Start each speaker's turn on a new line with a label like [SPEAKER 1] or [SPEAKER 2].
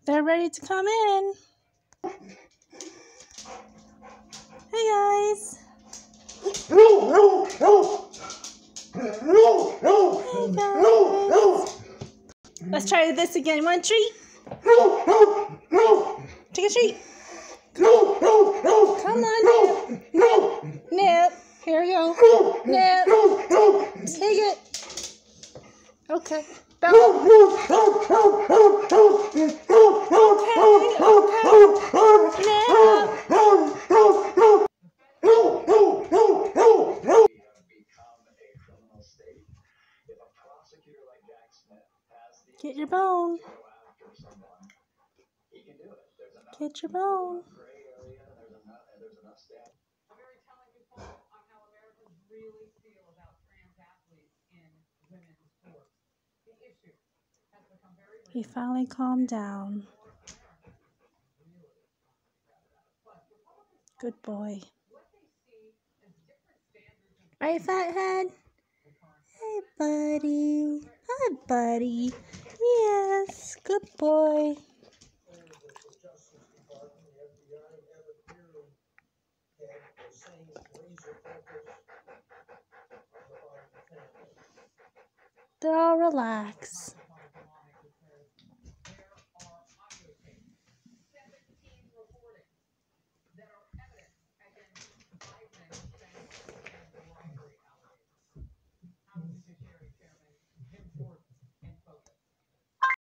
[SPEAKER 1] They're ready to come in. Hey guys. Hey guys. Let's try this again. You want a treat? Take a treat. Come on, Nip. Nip. Here we go. Nip. Take it. Okay. Okay. Get your bone. Get your bone. He finally calmed down. Good boy. Right, fathead? Hey, buddy. Hi, buddy. Yes, good boy. They're all relaxed.